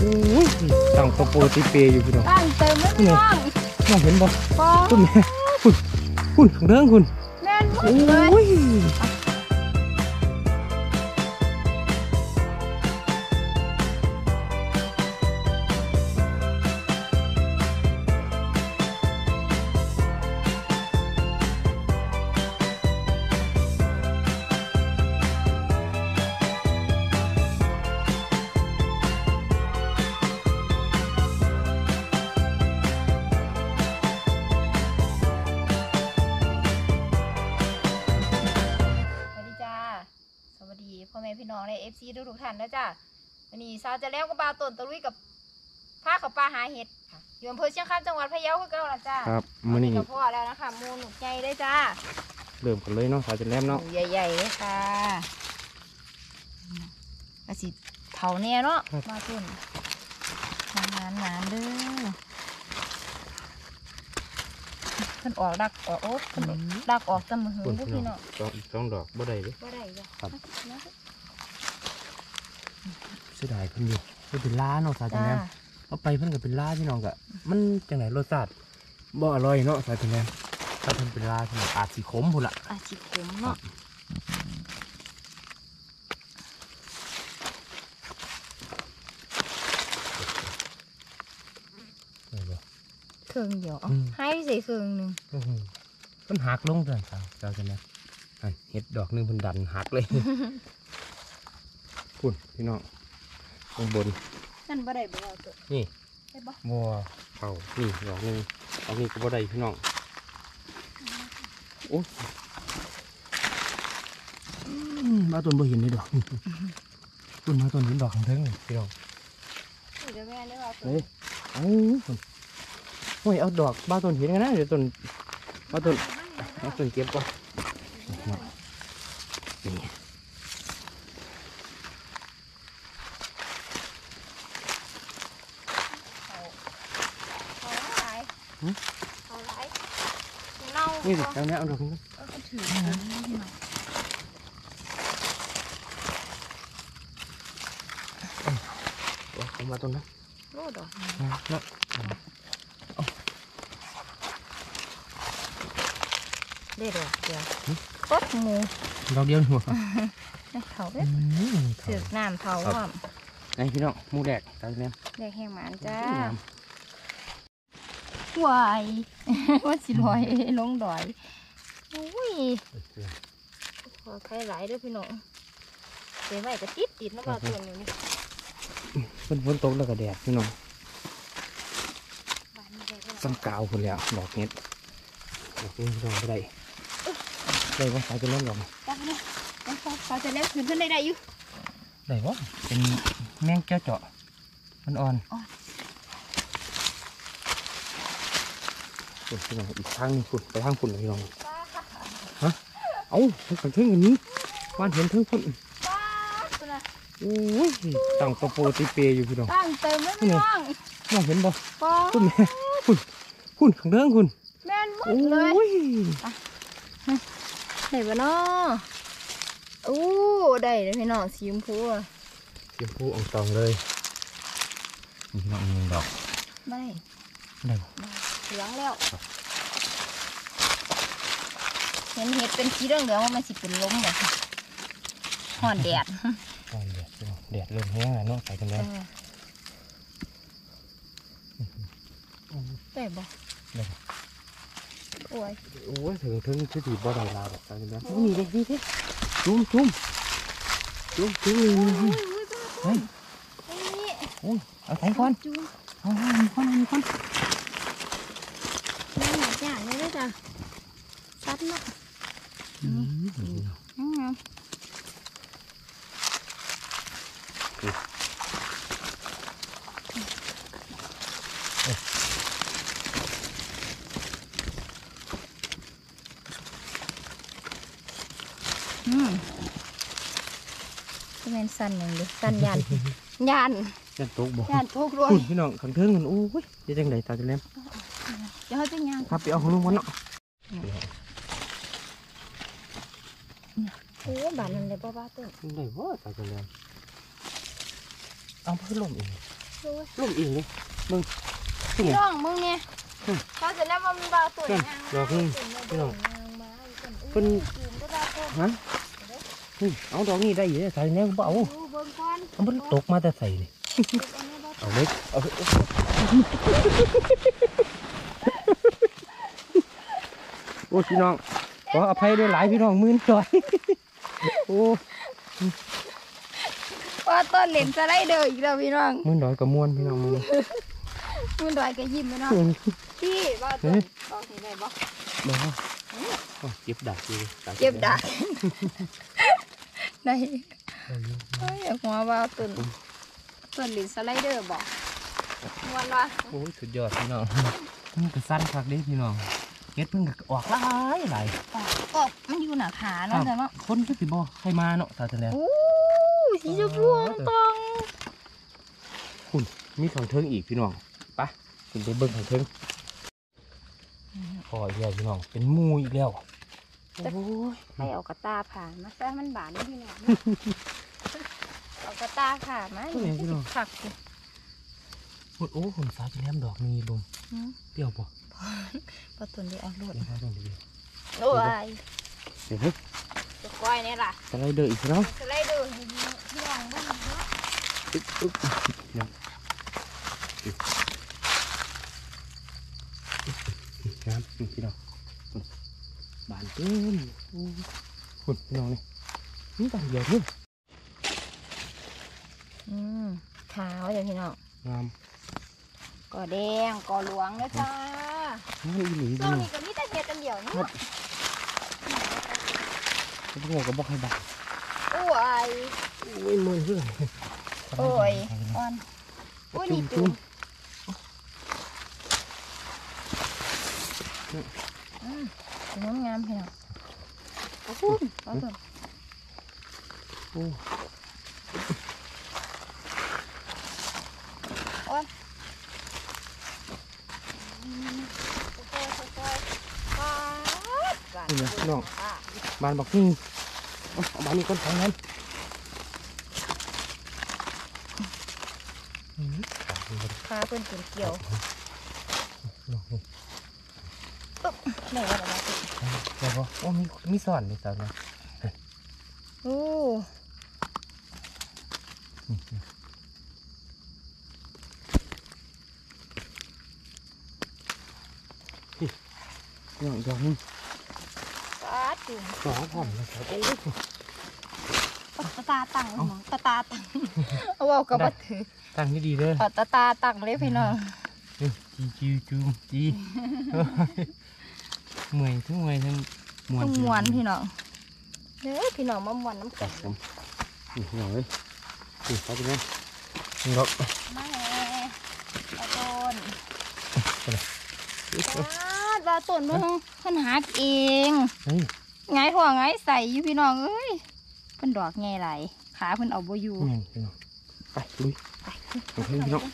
ยตั้งตะปูตีเปย์อยู่พี่น้องตั้งเติมไม่น้องน้องเห็นบ่คุณแม่คุณเรื่องคุณแน่นหมดเลยพ่อแม่พี่น้องใน FC ทุกท่านนะจ้ะวันนี้ซาจะแล้วก็ปลาต้นตะลุยกับผ้ากับปลาหาเห็ดค่ะอยู่อำเภอเชียงคานจังหวัดพะเยาคือเก่าละจ้ะครับมื้อนี้กับพ่อแล้วนะคะมูหนุกใหญ่ได้จ้าเริ่มกันเลยเนาะซาจะแล้วเนาะใหญ่ๆเลยค่ะกระสิเผาเนี่ยเนาะมาต้นนานเด้อขึ้นออกดักออกโอ้ขึ้นดักออกจมูกหูพวกพี่เนาะต้องดอกบ่ได้เลยบ่ได้จ้ะครับเสียดายเพิ่นอยู่เพิ่นเป็นล้าเนาะซาจังแนมเอาไปเพิ่นก็เป็นล้าพี่น้องก็มันจังไหนรสชาติบ่อร่อยเนาะซาจังแนมถ้าเพิ่นเป็นล้าพี่น้องอาจสิขมพุ่นล่ะอาจสิขมเนาะเครื่องเดียวให้ใส่เครื่องหนึ่งเพิ่นหักลงเลยครับเจ้าจังแนมเห็ดดอกนึงเพิ่นดันหักเลยพุ่นพี่น้องข้างบนนั่นบ่ได้บ่เอาตัวนี่ได้บ่บัวเผานี่ดอกนึงดอกนี้ก็บ่ได้พี่น้องโอ้มาต้นบ่เห็นเลยดอกต้นมาต้นเห็นดอกข้างเทิงเลยพี่น้องเดี๋ยวแม่ได้เอาตัวโอ้ยเอาดอกบ้าต้นเห็นกันนะเดี๋ยวต้นเอาต้นเก็บก่อนนี่นี่สิตรงนี้เอาดอกนี้ถือเอามาต้นนะโอ้ดอกเนาะได้ดอกเดียวกดหมูดอกเดียวหัวเขาเสือกน้ำเผาหอมไงพี่น้องมูแดกตามนี้แดกแห้งหมันจ้าวายว่าสิลอยลงดอยอุ้ยขอใครหลายด้วยพี่น้องเดี๋ยวไว้จะติดนะบ่าวตัวนี้ฝนตกแล้วก็แดดพี่น้องซ้ำกาวคนแล้วดอกเห็ดดอกนี้พี่น้องไม่ได้ว่าสายจะเล่นหรอได้ไหมสายจะเล่นขึ้นได้อยู่ได้วะเป็นแมงแก้วเจาะมันอ่อนพี่น้องอีกทางนึงฝุ่นไปทางฝุ่นเลยพี่น้องฮะเอาเพิ่งเทิงกันนี้บ้านเห็นเทิงฝุ่นโอ้ยตั้งตะปูตีเปย์อยู่พี่น้องตั้งเติมไม่น้องน้องเห็นบ่คุณแม่คุณข้างเทิงคุณแม่นหมดเลยได้ปะเนาะโอ้ได้เลยพี่น้องสีชมพูอ่องตองเลยพี่น้องมีดอกได้เหลืองแล้วเห็นเห็ดเป็นสีเหลืองว่ามันสิเป็นล้มแบบห่อนแดดแดดเริ่มแห้งแล้วเนาะใส่กันแล้วได้บ่โอ้ยถึงที่ตีบ่ได้ลาแบบใส่กันแล้วนี่เด็กนี่เด็กจุ่มเลยเฮ้ยโอ้ยเอาใส่ก่อนเอามีคนนี่อย่างนี้เลยจ้ะซัดเนาะก็เป็นสั้นอย่างเดียวสั้นยันตกบ่ยันตกด้วยพี่น้องขังเทิงมันโอ้ยจะจังไดตาจะเล่มเดี๋ยวเขาจะย่างครับไปเอาของลุงวันเนาะโอ้บ้านนั่นเลยป้าต้นได้ว่าตาจะเล่มเอาเพื่อลมเองลงเองเลยมึงพี่น้องมึงเนี่ยเขาจะแล้วว่ามีบาวตัวอย่างดอกนึงพี่น้องเพิ่นฮะเอาดอกนี้ได้อยู่ใส่แน่ก็เอามันตกมาแต่ใส่นี่เอาเล็กเอาโอ้พี่น้องขออภัยด้วยหลายพี่น้องมื่นจอยโอ้ว่าต้นเหรียญสไลเดอร์อีกแล้วพี่น้องมื่นดอยกับม้วนพี่น้องมือมันดอยก็ยิ้มพี่น้องพี่ว่าต้นดอกนี้ได้บ่บ่เก็บดักอยู่เก็บดักได้หัวว่าต้นเหรียญสไลเดอร์บ่ม้วนว่าโอ้ยสุดยอดพี่น้องมันก็สั้นคักเด้พี่น้องเก็ดเพิ่งก็ออกหลายก็มันอยู่หนาขาเนาะแต่เนาะคนก็สิบ่ใครมาเนาะตาแสดงโอ้สีชมพูตองคุณมีของเทิงอีกพี่น้องไปคุณไปเบิ่งของเทิงพออีกแล้วพี่น้องเป็นหมูอีกแล้วโอ้ยให้เอากระตาผ่ามาซะมันบานนี่พี่น้องเอากระตาผ่ามาผักสิโอ้หุ่นสาวจะแหลมดอกมีลมเปรี้ยวป่ะปลาตุนได้เอาโลดเดี๋ยวต้องดูดิโอ้ยเดี๋ยวเฮ้ยจะก้อยนี่ล่ะสไลเดอร์อีกแล้วสไลเดอร์พี่น้องบ้างเนาะอึ๊บเนี่ยน้ำพี่น้องบานเต็มหุ่นพี่น้องนี่บานเดียวเนี่ยขาวเดี๋ยวพี่น้องงามก่อแดงก่อหลวงนะจ้างามอีหลีช่วงนี้ก็มีแต่เห็ดกันเดียวนี่พวกก็บอกให้บานโอ้ยโอ้ยมือเพื่อนโอ้ยอ่อนโอ้ยนี่จุ่มงามงามพี่น้องโอ้โหเอาตัวโอ้ นี่นะน้องบานบอกนี่เอาบานนี้ก้นของนั้นขาเพิ่นเป็นเกี่ยวน้องนี่ไหนวะล่ะแล้วก็โอ้มีสอนมีสอนนะโอ้น้องดอกนี่ตาจุ่มสองผ่อนเลยครับโอ้ยตาตั้งเลยน้องตาตั้งเอาเอากระบอกถือตั้งนี่ดีเลยตาตั้งเลยพี่น้องจีจูมจีเมื่อยทั้งเมื่อยทั้งมวนต้องมวนพี่น้องเด้อพี่น้องมามวนน้ำแข็งผมนี่น้องเลยนี่เขาเป็นไงนี่ดอกมาแห่ปลาต้น ปลาต้นมึงขันหักเองเฮ้ยไงถั่วไงใส่อยู่พี่น้องเอ้ยเพิ่นดอกไงไหลขาเพิ่นเอาบ่อยู่นี่พี่น้องไปลุยโอเคพี่น้อง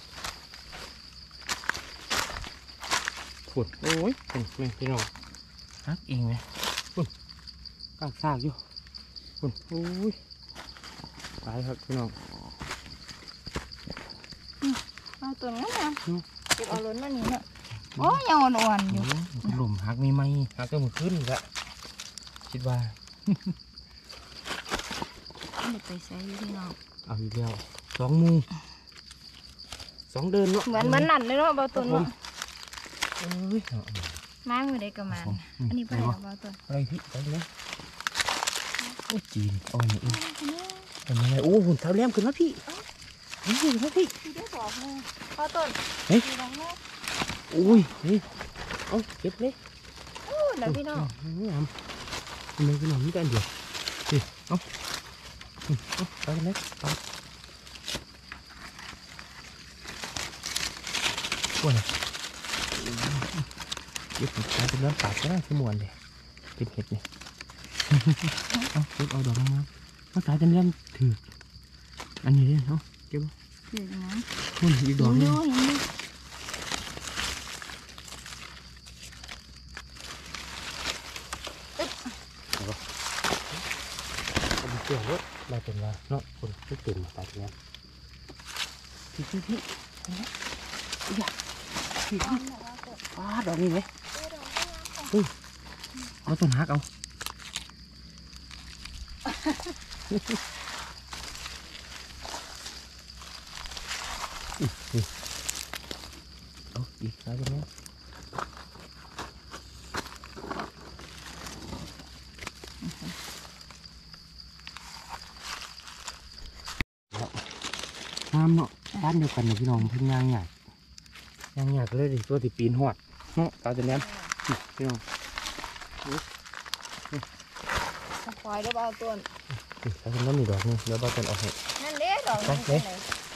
ฝุ่นโอ้ยเป็นแม่พี่น้องฮักเองไหมฝุ่นกากซากอยู่ฝุ่นโอ้ยตายครับพี่น้องเอาตัวนั้นนะเก็บเอาล้นมานี่เนาะโอ้ยยังอ่อนๆอยู่หลุมฮักมีไหมฮักก็มือขึ้นละคิดว่าเด็กไปใส่อยู่พี่น้องเอาอีกแล้ว2 มือ2 เดินเนาะเหมือนนั่นเลยเนาะเบาต้นเนาะเอ้ยมามือใดก็มาอันนี้ไปแล้วเบาต้นอะไรพี่ไปเลยโอ้จีนเอาอย่างนี้เป็นยังไงโอ้หุ่นเท้าแหลมขึ้นมาพี่นี่ขึ้นมาพี่พี่ได้บอกเลยเบาต้นเฮ้ยพี่น้องเนาะอุ้ยนี่เอาเก็บเลยโอ้เดี๋ยวพี่น้องนี่ทำมันเป็นหนังนี่กันเดียวนี่เอาไปเลยไปกวนเก็บใช้เป็นน้ำปากก็ได้ที่มวนเลยเก็บเห็ดนี่เอาเก็บเอาดอกมาเอาสายจะเลี้ยงถืออันนี้เลยเอาเก็บถือนะนู่นอีกดอกนึงเห็นดูเอาไปเกี่ยวรถเราเป็นว่าเนาะคนที่ตื่นมาตายแล้วพี่อยากพี่ป้าดอกนี่ไหมเอาต้นหักเอาเอาอีกแล้วใช่ไหมน้ำเนาะบ้านเดียวกันเนี่ยพี่น้องเพิ่งย่างหยาดเลยดิตัวที่ปีนหอดเนาะตาจะแนมพี่น้องคอยได้บ่เอาต้นถ้าคุณน้ำมีดอกนึงเดี๋ยวบ้าต้นเอาให้นั่นเด้ดอกไปเลย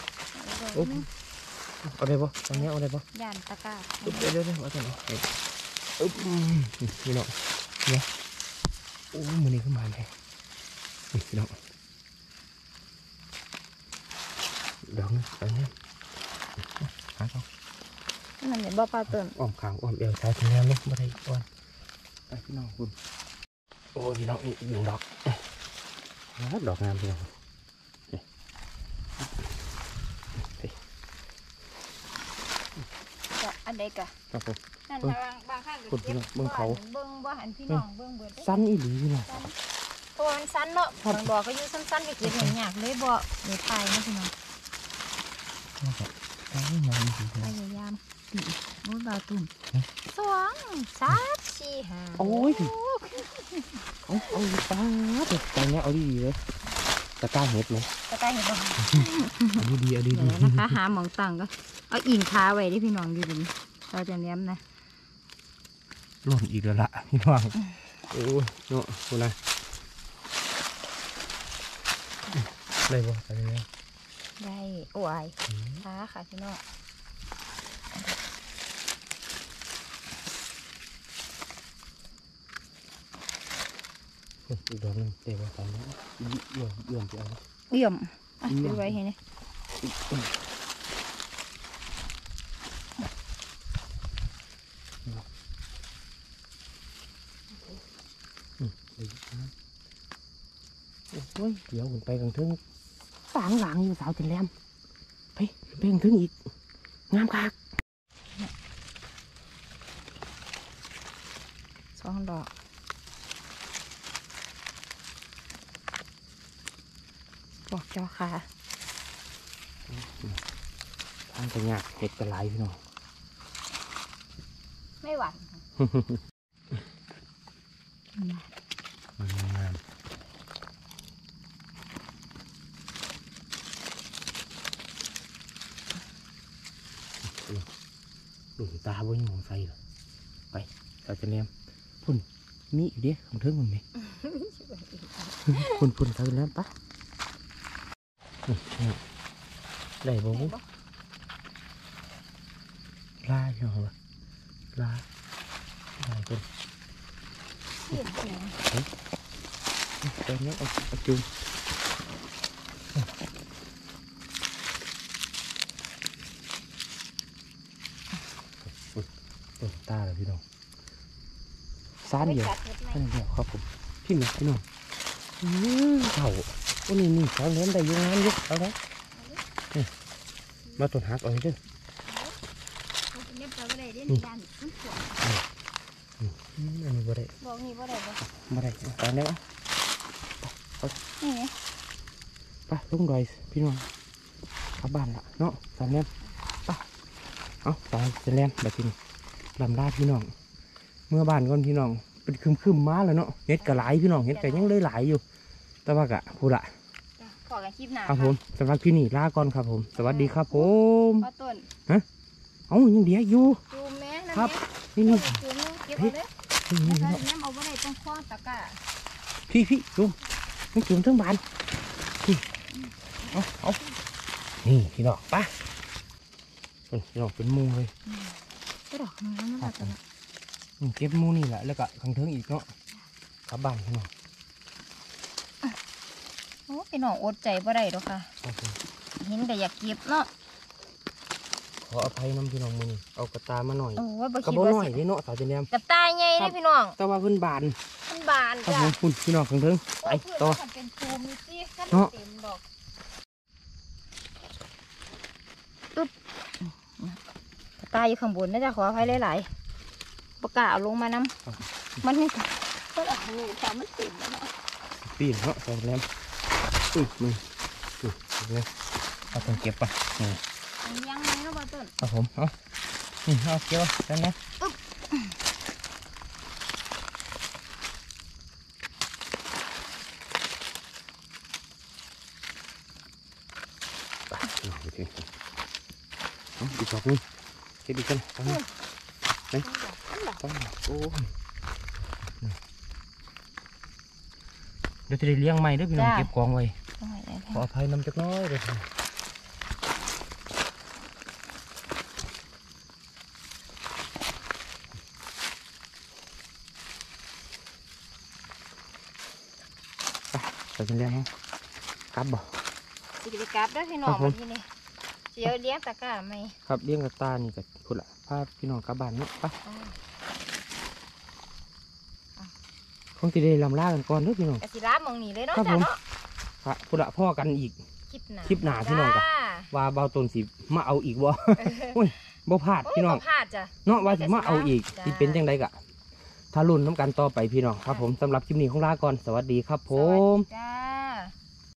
เอาได้ปะตอนนี้เอาได้ปะย่านตะกร้าเดี๋ยวเอาต้นเอาพี่น้องเนี่ยโอ้มือนี้ขึ้นมาเลยพี่น้องดอกนึงตอนนี้หาเขานั่นเดี๋ยวบ่ปลาต้นอ้อมขางอ้อมเอวใช้ถึงแล้วเนาะไม่ได้อ้อนไปพี่น้องคุณโอ้พี่น้องนี่อยู่ดอกดอกงามพี่น้องจะอันใดกะครับผมนั่นบางข้างก็เบิ่งเขาเบิ่งบ่หันพี่น้องเบิ่งเบิดสั้นอีหลีพี่น้องเพราะมันสั้นเนาะบางดอกก็อยู่สั้นๆก็เก็บอย่างยากเลยบ่ในไทยนะพี่น้องงามจริงพยายามตีนู้นบาตุ่ม2 3 4 5 โอ้ยเอาป้าตอนนี้เอาดีๆเลยตะกร้าเห็ดไหมตะกร้าเห็นบ่เอาดีๆเดี๋ยวนะคะหาหมองตั้งก็เอาอิงคาไว้ดิพี่น้องอยู่ดิเราจะเลี้ยมนะหล่นอีกแล้วล่ะพี่น้องโอ้ยเนาะคุณนายได้บ่อะไรเนี่ยได้โอ้ยค้าค่ะพี่น้องอีกดอกนึงเดี๋ยวตอนนี้เยื่อมไปเอาเอี่ยมอ่ะดูไว้เห็นไหมโอ้ยเดี๋ยวผมไปกลางทึ่งฝางหลังอยู่สาวจันแรมไปกลางทึ่งอีกงามคัก 2 ดอกบอกเจ้าค่ะทางจะยากเห็ดกระไรพี่น้องไม่หวานมันงามหลุมตาบนมองใส่เลยไปเราจะเนียมพุ่นมีอยู่เด้ของเทิงมันไหมพุ่นเราจะเนียมปะได้บ่บุลาอยู่เหรอลาได้คนตอนนี้เอาจุ่มตาเลยพี่น้องซ่านเดียวซ่านเดียวครับผมพี่หนึ่งพี่น้องเข่าวันนี้เขาเล่นได้ยังไงยุกเอาแล้วมาตัวหักเอาให้ด้วยอันนี้บ่ได้บอกนี่บ่ได้บ่มาได้ตอนนี้นี่ไงไปลุงดอยพี่น้องกลับบ้านละเนาะตอนนี้ไปเอาตอนจะเล่นแบบนี้ลำลาพี่น้องเมื่อบ้านก่อนพี่น้องเป็นคืมมาแล้วเนาะเห็ดกระไหลพี่น้องเห็ดกระยังเลยไหลอยู่แต่ว่ากะพูดละขอกันคลิปหน้าครับผมสำหรับที่นี่ลาก่อนครับผมสวัสดีครับผมปลาต้นเอ้ายังเดียวอยู่จูแม่นั่นครับแม่นี่จูแม่เก็บเอาเลยนี่นะคะแม่เอาไว้ได้ต้องคว้าตะกร้าพี่จุ่มไม่จุ่มทั้งบานพี่เอานี่พี่น้องปะพี่น้องเป็นมูเลยก็ดอกนึงแล้วมันจะเก็บมูนี่แหละแล้วก็ขังเทิงอีกเนาะกลับบ้านพี่น้องโอ้พี่น้องอดใจบ่ได้หรอกค่ะครับผมเห็นแต่อยากเก็บเนาะขออภัยน้ำพี่น้องมือนี่เอากระตามาหน่อยโอ้ยบ่กระคิดบอกว่าหน่อยสินี่เนาะสาวเจนแยมกับตาใหญ่ครัเด้บพี่น้องแต่ว่าเพิ่นบานมันบานครับจ้ะผมคุณพี่น้องขังเทิงไปต่อเป็นภูมิสิกันเนาะเต็มดอกตาอยู่ข้างบนน่าจะขออภัยหลายๆประกาศเอาลงมานำมันนี่ก็เอาหนูสามมันติดแล้วเนาะปีนเนาะใส่แลมอุ้ยมือเลยเอาต้องเก็บป่ะนี่ยังไงเนาะบ่ต้นครับผมเอานี่เอาเกี่ยวได้ไหมอีกดอกนึงเก็บอีกกันไปไหนต้องโอ้เดี๋ยวจะได้เลี้ยงใหม่ด้วยพี่น้องเก็บกองไว้ขออภัยนำจักน้อยเลยไปเป็นเลี้ยงเขากลับบ่สิไปกราบได้อพี่น้องมาที่นี่เดี๋ยวเลี้ยงตะกร้าไหมครับเลี้ยงกับตานี่กับพุ่นละพาพี่น้องกลับบ้านเนาะไปคงจะได้ลำลากันก่อนเด้อพี่น้องกสิลาหมองนี่เลยเนาะครับจ้ะผมเนาะพระพุ่นละพ่อกันอีกคลิปหน้าคลิปหน้าพี่น้องจ้ะ ว่าเบาตนสิมาเอาอีกบ่ อุ้ยบ่พลาดโอ้ยพี่น้องบ่พลาดจ้ะเนาะว่าสิมาเอาอีกจ้าสิเป็นจังไดกะถ้ารุ่นน้ำกันต่อไปพี่น้องครับผมสำหรับคลิปนี้ของลาก่อนสวัสดีครับผมสวัสดีจ้า